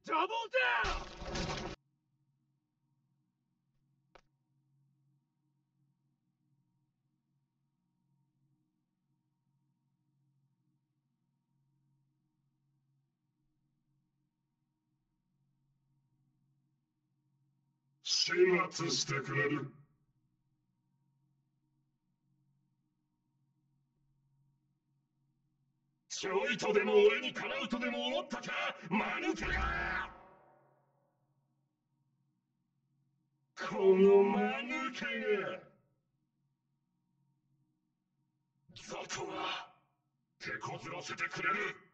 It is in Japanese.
Double down! 始末してくれる。ちょいとでも俺にかなうとでも思ったか、マヌケが！このマヌケが！雑魚が手こずらせてくれる。